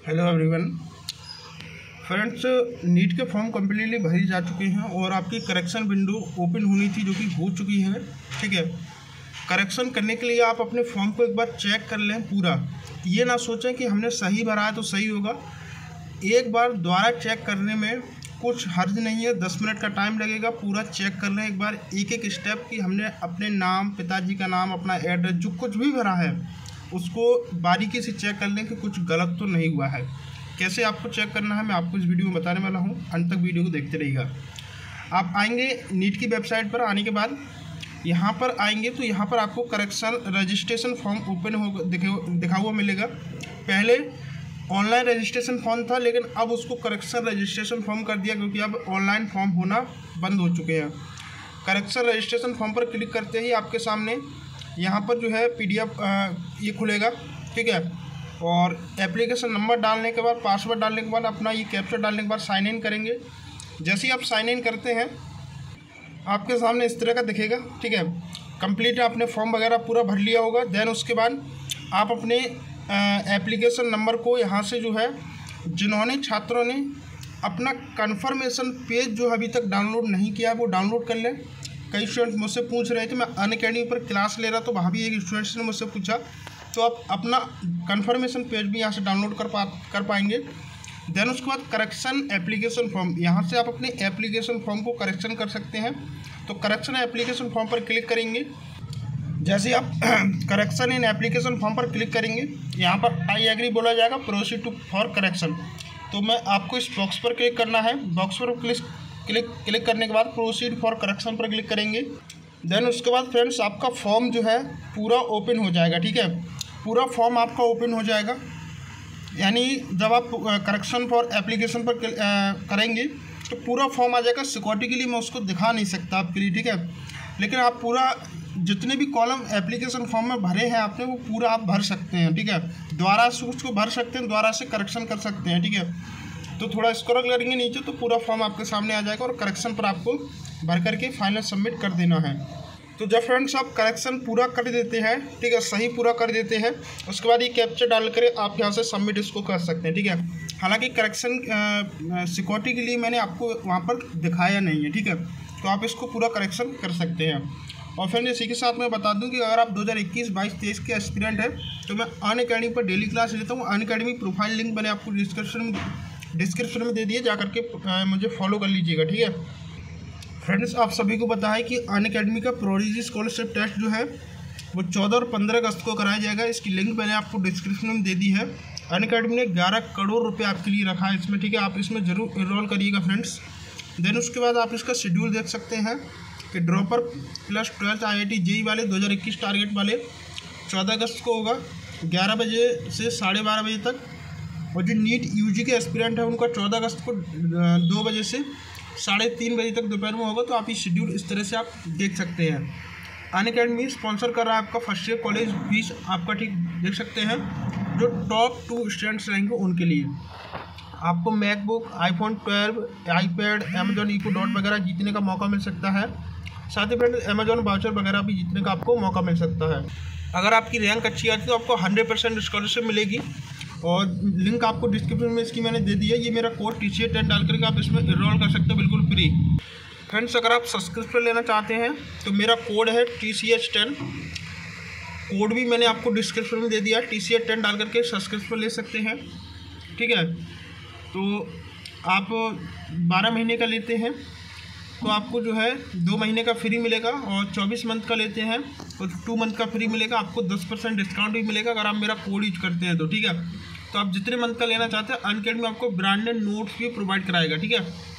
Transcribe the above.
Hello everyone. Friends, NEET के form completely भरी जा चुके हैं और आपकी करेक्शन विंडो ओपन होनी थी जो कि हो चुकी है। ठीक है, करेक्शन करने के लिए आप अपने फॉर्म को एक बार चेक कर लें पूरा। ये ना सोचें कि हमने सही भरा है तो सही होगा। एक बार दोबारा चेक करने में कुछ हर्ज नहीं है, 10 मिनट का टाइम लगेगा। पूरा चेक कर लें एक बार, एक एक स्टेप कि हमने अपने नाम, पिताजी का नाम, अपना एड्रेस, जो कुछ भी भरा है उसको बारीकी से चेक कर लें कि कुछ गलत तो नहीं हुआ है। कैसे आपको चेक करना है मैं आपको इस वीडियो में बताने वाला हूँ, अंत तक वीडियो को देखते रहिएगा। आप आएंगे नीट की वेबसाइट पर, आने के बाद यहाँ पर आएंगे तो यहाँ पर आपको करेक्शन रजिस्ट्रेशन फॉर्म ओपन होगा, दिखा हुआ मिलेगा। पहले ऑनलाइन रजिस्ट्रेशन फॉर्म था, लेकिन अब उसको करेक्शन रजिस्ट्रेशन फॉर्म कर दिया क्योंकि अब ऑनलाइन फॉर्म होना बंद हो चुके हैं। करेक्शन रजिस्ट्रेशन फॉर्म पर क्लिक करते ही आपके सामने यहाँ पर जो है PDF ये खुलेगा। ठीक है, और एप्लीकेशन नंबर डालने के बाद, पासवर्ड डालने के बाद, अपना ये कैप्चा डालने के बाद साइन इन करेंगे। जैसे ही आप साइन इन करते हैं आपके सामने इस तरह का दिखेगा। ठीक है, कंप्लीट आपने फॉर्म वगैरह पूरा भर लिया होगा। देन उसके बाद आप अपने एप्लीकेशन नंबर को यहाँ से जो है, जिन्होंने छात्रों ने अपना कन्फर्मेशन पेज जो अभी तक डाउनलोड नहीं किया है वो डाउनलोड कर लें। कई स्टूडेंट्स मुझसे पूछ रहे थे, मैं अनअकैडमी पर क्लास ले रहा तो वहाँ भी एक स्टूडेंट्स ने मुझसे पूछा, तो आप अपना कन्फर्मेशन पेज भी यहाँ से डाउनलोड कर पाएंगे। देन उसके बाद करेक्शन एप्लीकेशन फॉर्म, यहाँ से आप अपने एप्लीकेशन फॉर्म को करेक्शन कर सकते हैं। तो करेक्शन एप्लीकेशन फॉर्म पर क्लिक करेंगे। जैसे आप करेक्शन इन एप्लीकेशन फॉर्म पर क्लिक करेंगे, यहाँ पर आई एग्री बोला जाएगा, प्रोसीड टू फॉर करेक्शन। तो मैं आपको इस बॉक्स पर क्लिक करना है। बॉक्स पर क्लिक करने के बाद प्रोसीड फॉर करेक्शन पर क्लिक करेंगे। देन उसके बाद फ्रेंड्स आपका फॉर्म जो है पूरा ओपन हो जाएगा। ठीक है, पूरा फॉर्म आपका ओपन हो जाएगा। यानी जब आप करेक्शन फॉर एप्लीकेशन पर करेंगे तो पूरा फॉर्म आ जाएगा। सिक्योरिटी के लिए मैं उसको दिखा नहीं सकता आपके लिए। ठीक है, लेकिन आप पूरा जितने भी कॉलम एप्लीकेशन फॉर्म में भरे हैं आपने, वो पूरा आप भर सकते हैं। ठीक है, दोबारा से उसको भर सकते हैं, दोबारा से करेक्शन कर सकते हैं। ठीक है, तो थोड़ा स्क्रॉल करेंगे नीचे तो पूरा फॉर्म आपके सामने आ जाएगा और करेक्शन पर आपको भर करके फाइनल सबमिट कर देना है। तो जब फ्रेंड्स आप करेक्शन पूरा कर देते हैं, ठीक है, सही पूरा कर देते हैं, उसके बाद ये कैप्चा डाल कर आप यहाँ से सबमिट इसको कर सकते हैं। ठीक है, हालांकि करेक्शन सिक्योरिटी के लिए मैंने आपको वहाँ पर दिखाया नहीं है। ठीक है, तो आप इसको पूरा करेक्शन कर सकते हैं। और फ्रेंड इसी के साथ मैं बता दूं कि अगर आप 2021, 22, 23 के एस्पिरेंट हैं तो मैं अनअकैडमी पर डेली क्लास लेता हूं। अनअकैडमी प्रोफाइल लिंक मैंने आपको डिस्क्रिप्शन में दे दिए, जा करके मुझे फॉलो कर लीजिएगा। ठीक है फ्रेंड्स, आप सभी को पता है कि अनअकैडमी का प्रोडिजी स्कॉलरशिप टेस्ट जो है वो 14 और 15 अगस्त को कराया जाएगा। इसकी लिंक मैंने आपको डिस्क्रिप्शन में दे दी है। अनअकैडमी ने 11 करोड़ रुपये आपके लिए रखा है इसमें। ठीक है, आप इसमें ज़रूर इनरोल करिएगा फ्रेंड्स। देन उसके बाद आप इसका शेड्यूल देख सकते हैं कि dropper plus 12th IIT JEE वाले 2021 टारगेट वाले 14 अगस्त को होगा 11 बजे से 12:30 बजे तक। और जो नीट UG के एस्पिरेंट है उनका 14 अगस्त को 2 बजे से 3:30 बजे तक दोपहर में होगा। तो आप ये शेड्यूल इस तरह से आप देख सकते हैं। अनअकैडमी स्पॉन्सर कर रहा है आपका फर्स्ट ईयर कॉलेज फीस आपका, ठीक देख सकते हैं। जो टॉप 2 स्टूडेंट्स रहेंगे उनके लिए आपको MacBook, iPhone 12, iPad, Amazon Echo Dot वगैरह जीतने का मौका मिल सकता है। साथ ही फ्रेंड Amazon वाउचर वगैरह भी जीतने का आपको मौका मिल सकता है। अगर आपकी रैंक अच्छी आती है तो आपको 100% स्कॉलरशिप मिलेगी। और लिंक आपको डिस्क्रिप्शन में इसकी मैंने दे दी है। ये मेरा कोड TCA10 डाल करके आप इसमें इनरोल कर सकते हो बिल्कुल फ्री। फ्रेंड्स, अगर आप सब्सक्रिप्शन लेना चाहते हैं तो मेरा कोड है TCH10। कोड भी मैंने आपको डिस्क्रिप्शन में दे दिया है। TCA10 डाल करके सब्सक्रिप्शन ले सकते हैं। ठीक है, तो आप 12 महीने का लेते हैं तो आपको जो है 2 महीने का फ्री मिलेगा, और 24 मंथ का लेते हैं तो 2 मंथ का फ्री मिलेगा। आपको 10% डिस्काउंट भी मिलेगा अगर आप मेरा कोड यूज करते हैं तो। ठीक है, तो आप जितने मंथ का लेना चाहते हैं अनअकैडमी आपको ब्रांडेड नोट्स भी प्रोवाइड कराएगा। ठीक है,